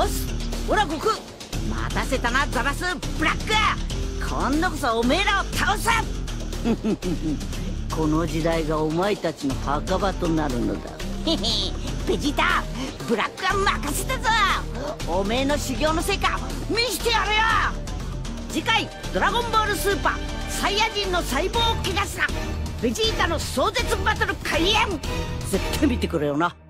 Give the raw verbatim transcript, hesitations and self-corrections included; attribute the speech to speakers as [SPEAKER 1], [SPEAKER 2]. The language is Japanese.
[SPEAKER 1] おっす、オラ悟空、待たせたなザバスブラック。今度こそおめえらを倒す。この時代がお前たちの墓場となるのだ。へへ、ベジータ、ブラックは任せたぞ。おめえの修行の成果見してやるよ。次回「ドラゴンボールスーパーサイヤ人の細胞を汚すなベジータの壮絶バトル開演」絶対見てくれよな。